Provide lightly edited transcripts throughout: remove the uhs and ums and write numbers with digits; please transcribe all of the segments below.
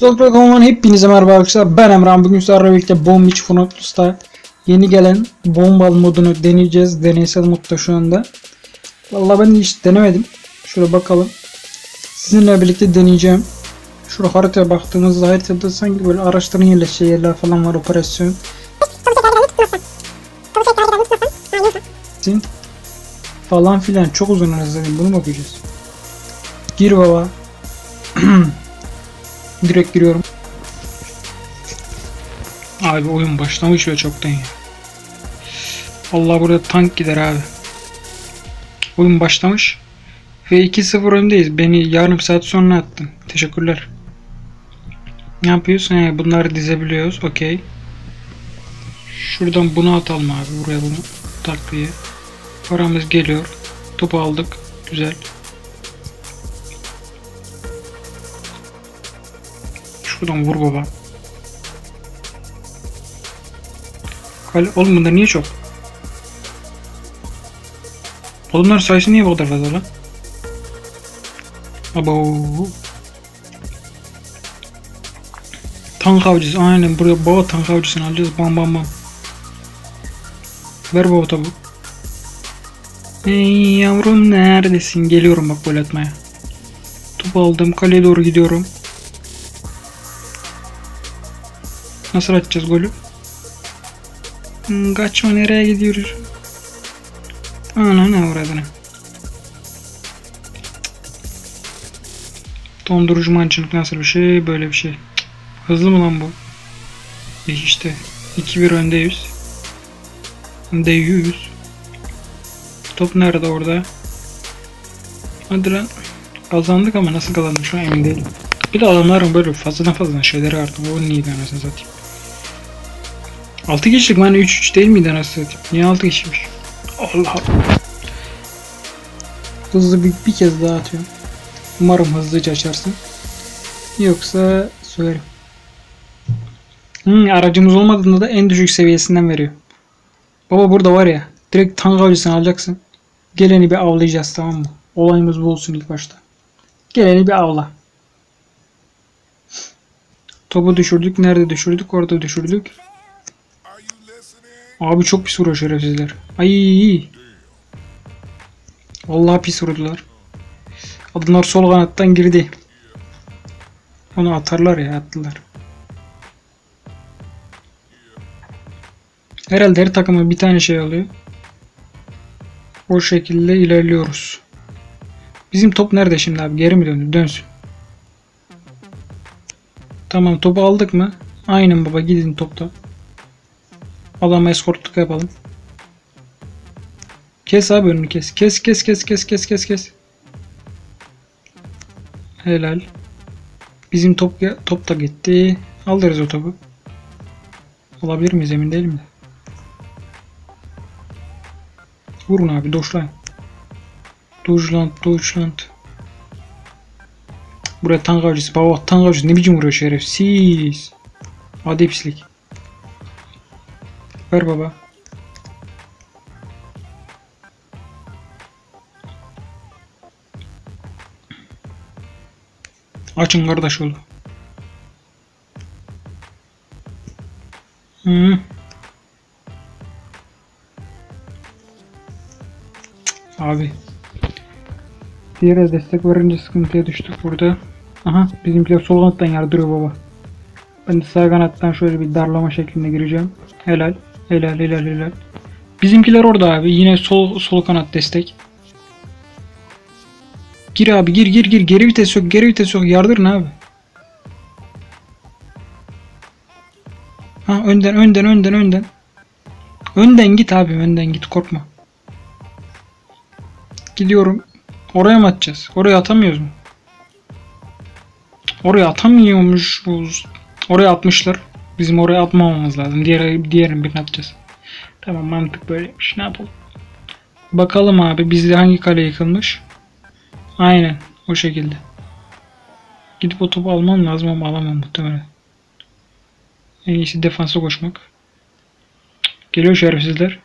Doktor.com'dan hepinize merhaba arkadaşlar. Ben Emrah. Bugün sizlerle birlikte Bomb Beach Frontlus'ta yeni gelen bombal modunu deneyeceğiz. Deneysel modda şu anda. Vallahi ben de hiç denemedim. Şöyle bakalım. Sizinle birlikte deneyeceğim. Şurada haritaya baktığımızda haritada sanki böyle araçların yerleşeceği yerler falan var, operasyon. Falan filan çok uzun arası. Bunu mu bakacağız? Gir baba. Direkt giriyorum. Abi oyun başlamış ve çoktan ya. Allah burada tank gider abi. Oyun başlamış. Ve 2-0 öndeyiz. Beni yarım saat sonra attın. Teşekkürler. Ne yapıyorsun? Bunları dizebiliyoruz. Okey. Şuradan bunu atalım abi. Buraya bunu takviye. Paramız geliyor. Topu aldık. Güzel. Şuradan vur baba. Oğlum bunlar niye çok? Oğlumlar sayısı niye bu kadar fazla lan? Abo. Tank avcısı, aynen buraya baba tank avcısını alacağız. Bam bam bam. Ver baba tabu. Hey yavrum neredesin? Geliyorum bak gol atmaya. Topu aldım, kaleye doğru gidiyorum. Nasıl atacağız golü? Kaçma, nereye gidiyoruz? Ana ne uğradığını. Dondurucu mancınık nasıl bir şey? Böyle bir şey. Hızlı mı lan bu? İşte 2-1 öndeyiz. Öndeyiz. Top nerede orada? Hadi lan. Kazandık ama nasıl kazandık şu an emin değilim. Bir de adamların böyle fazladan şeyleri artık. O neydi anasını satayım. 6 kişilik mi? Hani 3-3 değil miydi anasını satayım? Niye 6 kişiymiş? Allah Allah. Hızlı bir kez daha atıyorum. Umarım hızlıca açarsın. Yoksa söylerim. Aracımız olmadığında da en düşük seviyesinden veriyor. Baba burada var ya. Direkt tank avcısını alacaksın. Geleni bir avlayacağız, tamam mı? Olayımız bu olsun ilk başta. Geleni bir avla. Topu düşürdük. Nerede düşürdük? Orada düşürdük. Abi çok pis vuruyor şerefsizler. Ay. Vallahi pis vurdular. Adamlar sol kanattan girdi. Onu atarlar ya, attılar. Herhalde her takımı bir tane şey alıyor. O şekilde ilerliyoruz. Bizim top nerede şimdi abi? Geri mi döndü? Dönsün. Tamam, topu aldık mı? Aynen baba, gidin topta. Adama eskortluk yapalım. Kes abi, önünü kes. Kes. Helal. Bizim top da gitti. Alırız o topu. Alabilir miyiz emin değilim de. Vurun abi, Deutschland. Deutschland. Buraya tank avcısı. Baba tank avcısı ne biçim vuruyor şerefsiz. Hadi pislik. Ver baba. Açın kardeş oğlu. Abi. Diğer destek verince sıkıntıya düştük burada. Aha, bizimkiler sol kanattan yardırıyor baba. Ben de sağ kanattan şöyle bir darlama şeklinde gireceğim. Helal. Bizimkiler orada abi. Yine sol kanat destek. Gir abi, gir. Geri vites yok. Yardırın abi. Ha, önden. Önden git abi, önden git, korkma. Gidiyorum. Oraya mı atacağız? Oraya atamıyoruz mu? Oraya atamıyormuşuz. Oraya atmışlar. Bizim oraya atmamamız lazım. Diğerin birini atacağız. Tamam, mantık böyleymiş. Ne yapalım? Bakalım abi, bizde hangi kale yıkılmış? Aynen o şekilde. Gidip o topu almam lazım ama alamam muhtemelen. En iyisi defansa koşmak. Geliyor şerefsizler.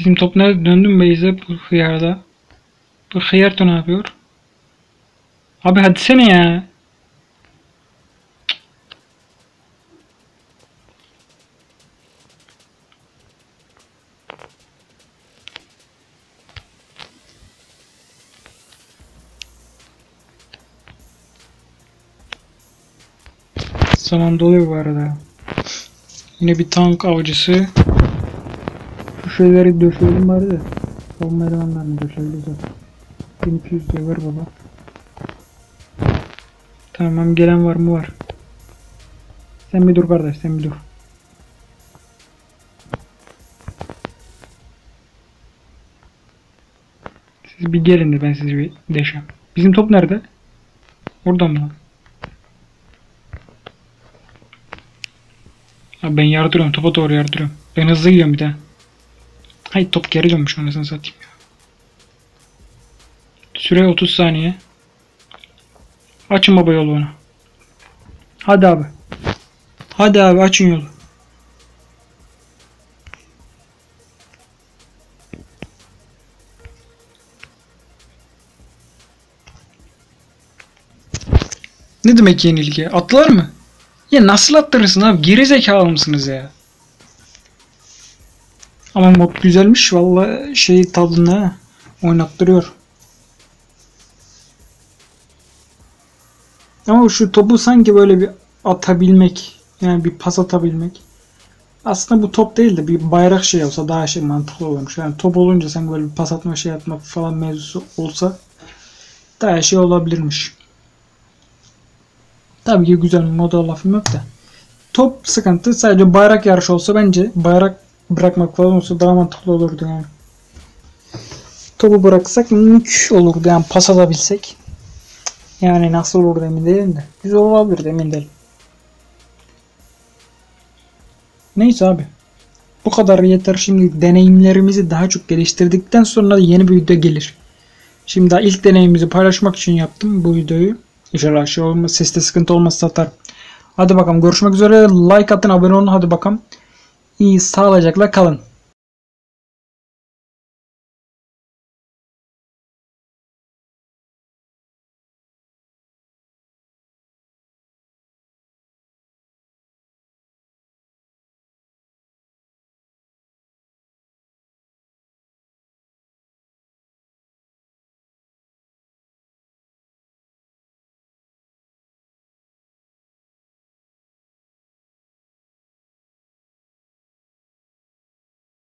Bizim top nerede? Döndüm base'e bu hıyarda. Bu hıyar da ne yapıyor? Abi hadi sene ya. Zaman doluyor bu arada. Yine bir tank avcısı. Şu şeyleri döşeyelim bari de. Savunma elemanlarını döşeyelim zaten. 1200 diye ver baba. Tamam, gelen var mı? Var. Sen bir dur kardeş, sen bir dur. Siz bir gelin de ben sizi bir deşem. Bizim top nerede? Orada mı lan? Abi ben yardırıyorum, topa doğru yardırıyorum. Ben hızlı gidiyorum bir daha. Hayır, top geri dönmüş, anasını satayım ya. Süre 30 saniye. Açın baba yolu ona. Hadi abi. Hadi abi, açın yolu. Ne demek yenilgi? Atlar mı? Ya nasıl attırırsın abi? Geri zekalı mısınız ya? Ama mod güzelmiş valla, şey tadına oynattırıyor. Ama şu topu sanki böyle bir atabilmek, yani bir pas atabilmek. Aslında bu top değil de bir bayrak şey olsa daha şey mantıklı olurmuş. Yani top olunca sen böyle bir pas atma, şey atma falan mevzusu olsa daha şey olabilirmiş. Tabii ki güzel, moda lafım yok da. Top sıkıntı, sadece bayrak yarışı olsa bence bayrak bırakmak falan olsa daha mantıklı olurdu yani. Topu bıraksak mük olurdu yani, pas atabilsek. Yani nasıl olur emin değilim de. Güzel olabilir emin değilim. Neyse abi. Bu kadar yeter. Şimdi deneyimlerimizi daha çok geliştirdikten sonra yeni bir video gelir. Şimdi daha ilk deneyimimizi paylaşmak için yaptım bu videoyu. İnşallah şey olmaz, seste sıkıntı olmazsa atarım. Hadi bakalım, görüşmek üzere. Like atın, abone olun, hadi bakalım. İyi, sağlıcakla kalın.